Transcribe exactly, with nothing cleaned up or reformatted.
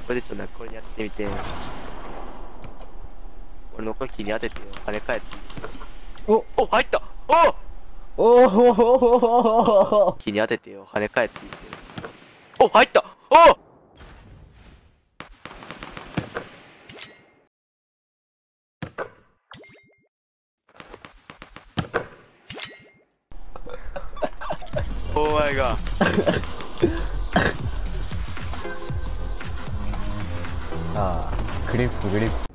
これでちょっとこれやってみて。俺のこれ木に当ててよ。跳ね返って。 おお、入ったおおお木に当ててよ。跳ね返っていって。お、入ったおお前が。 ああ、グリップグリップ。